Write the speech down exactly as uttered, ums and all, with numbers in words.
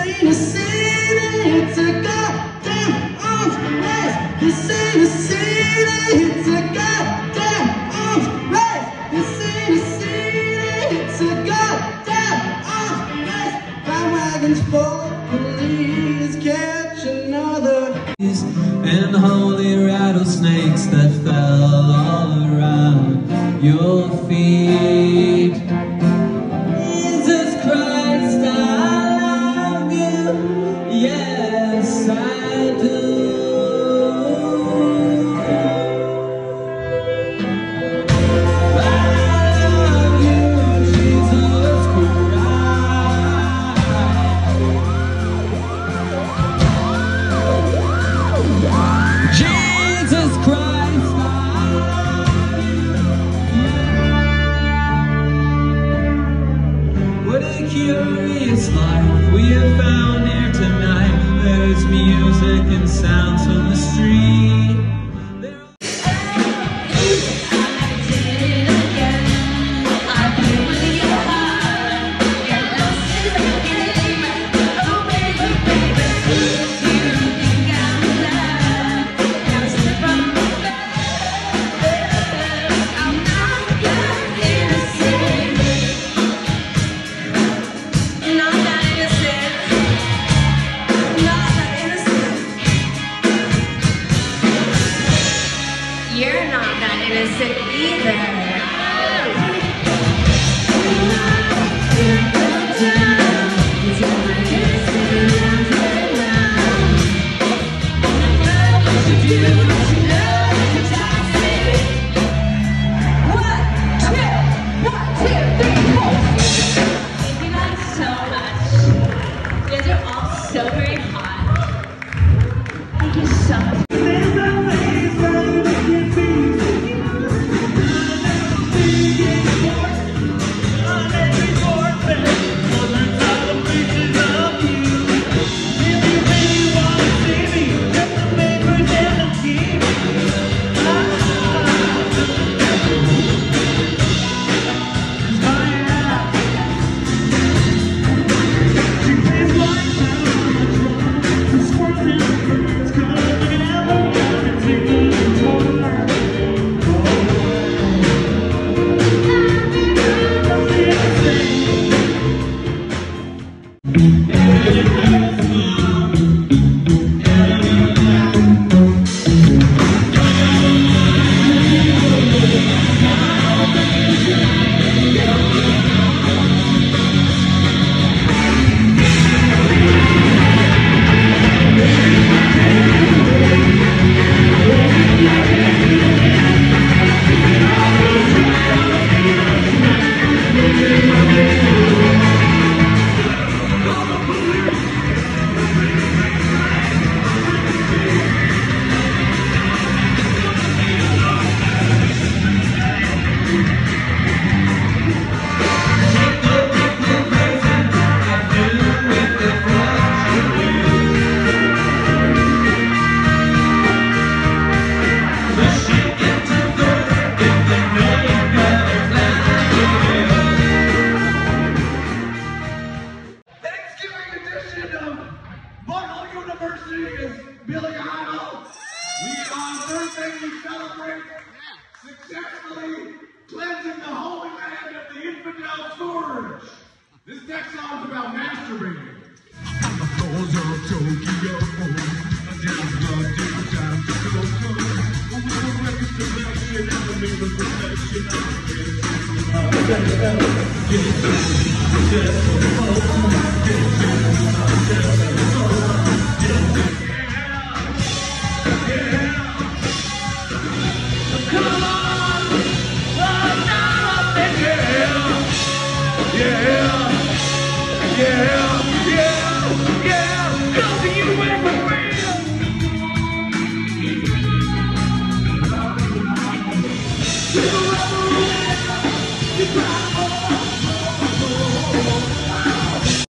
ain't a city, it's a goddamn arms race. This ain't a city, it's a goddamn arms race. This ain't a city, it's a goddamn arms race. Bandwagons full of police, catch another. And holy rattlesnakes that fell all around your feet. Jesus Christ, I love you, yes I do. I love you, Jesus Christ. Jesus Christ, I love you. What a curious life we have found here tonight. There's music and sounds from the street. Successfully cleansing the holy land of the infidel scourge. This next song's about masturbating. Yeah, yeah.